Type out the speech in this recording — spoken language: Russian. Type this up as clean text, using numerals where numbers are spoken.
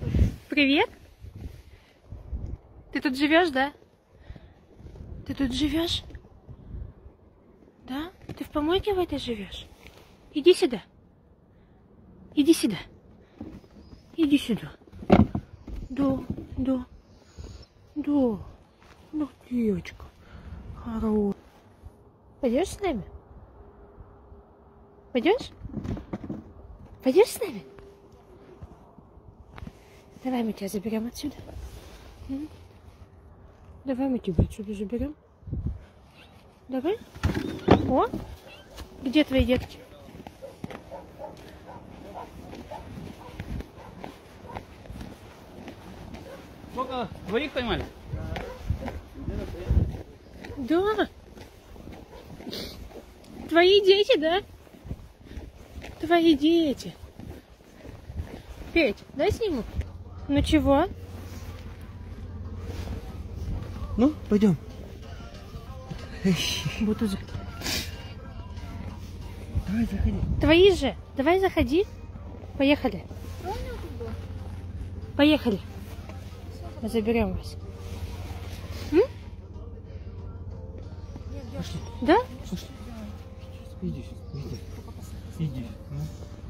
Привет. Ты тут живешь, да? Ты тут живешь? Да? Ты в помойке в этой живешь? Иди сюда. Иди сюда. Иди сюда. Да, да. Да. Ну, девочка. Хорошая. Пойдешь с нами? Пойдешь? Пойдешь с нами? Давай мы тебя заберем отсюда. Давай мы тебя отсюда заберем. Давай. О, где твои детки? Сколько? Двоих поймали? Да. Твои дети, да? Твои дети. Петь, дай сниму. Ну чего? Ну, пойдем. Бутузы. Давай, заходи. Твои же. Давай заходи. Поехали. Поехали. Мы заберем вас. Пошли. Да? Пошли. Иди. Иди. Ну.